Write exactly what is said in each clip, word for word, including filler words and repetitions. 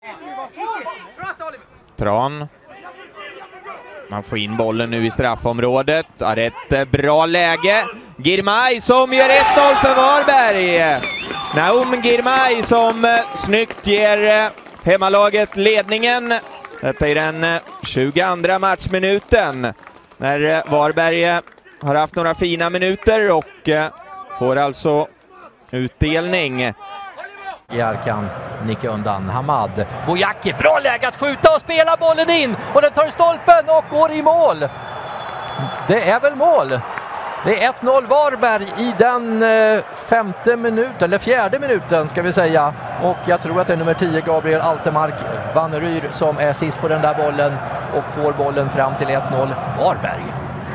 Tran. Man får in bollen nu i straffområdet. Har ett bra läge. Girmay som gör ett noll för Varberg. Naum Girmay som snyggt ger hemmalaget ledningen. Detta är den tjugoandra matchminuten. När Varberg har haft några fina minuter och får alltså utdelning. Jarkan nickar undan. Hamad. Bojaki, bra läge att skjuta och spela bollen in. Och den tar i stolpen och går i mål. Det är väl mål. Det är ett noll Varberg i den eh, femte minuten, eller fjärde minuten ska vi säga. Och jag tror att det är nummer tio, Gabriel Altemark Vanneryr, som är sist på den där bollen och får bollen fram till ett noll Varberg.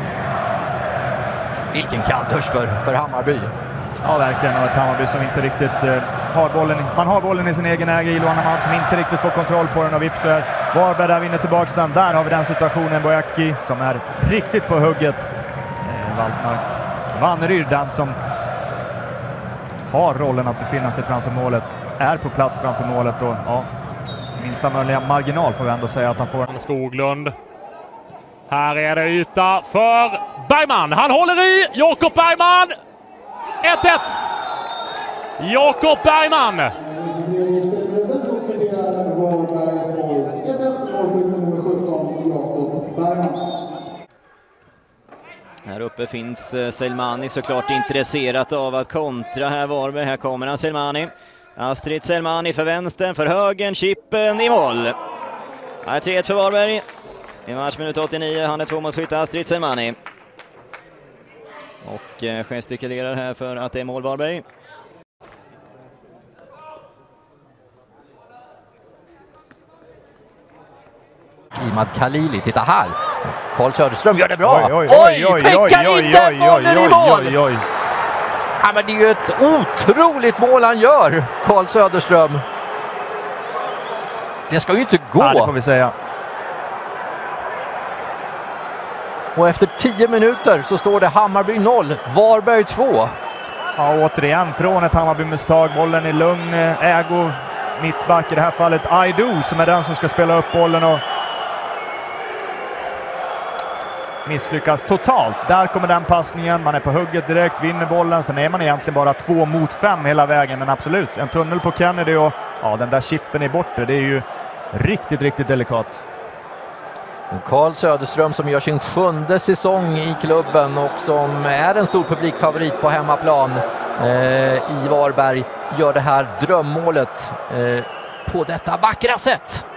Vilken kalldusch för, för Hammarby. Ja, verkligen. Och ett Hammarby som inte riktigt eh, har bollen. Man har bollen i sin egen äge. Iloan Hamad som inte riktigt får kontroll på den, och vips så är Varberg där vinner tillbaka den. Där har vi den situationen. Bojaki som är riktigt på hugget. Eh, Valdemar Vanneryr, den som har rollen att befinna sig framför målet, är på plats framför målet. Och ja, minsta möjliga marginal får vi ändå säga att han får. Skoglund. Här är det yta för Bergman. Han håller i. Jakob Bergman. ett ett. Jakob Bergman. Här uppe finns Selmani såklart intresserat av att kontra här Varberg. Här kommer han, Selmani. Astrid Selmani för vänstern, för högen, chippen i mål. Här tre ett för Varberg. I matchminut åttionio, han är tvåmålsskytt Astrid Selmani. Och eh, gestikulerar här för att det är mål Varberg. Imad Khalili, titta här. Carl Söderström gör det bra. Oj, oj, oj, oj, skickar oj, inte oj, bollen oj, i mål. oj, oj, oj. Ja, men det är ju ett otroligt mål han gör, Carl Söderström. Det ska ju inte gå. Ja, det får vi säga. Och efter tio minuter så står det Hammarby noll, Varberg två. Ja, återigen från ett Hammarby-misstag. Bollen i lugn ägo. Mittback i det här fallet Aidu som är den som ska spela upp bollen och misslyckas totalt. Där kommer den passningen. Man är på hugget direkt, vinner bollen. Sen är man egentligen bara två mot fem hela vägen. Men absolut, en tunnel på Kennedy och ja, den där chippen är borta. Det är ju riktigt, riktigt delikat. Carl Söderström som gör sin sjunde säsong i klubben och som är en stor publikfavorit på hemmaplan eh, i Varberg, gör det här drömmålet eh, på detta vackra sätt.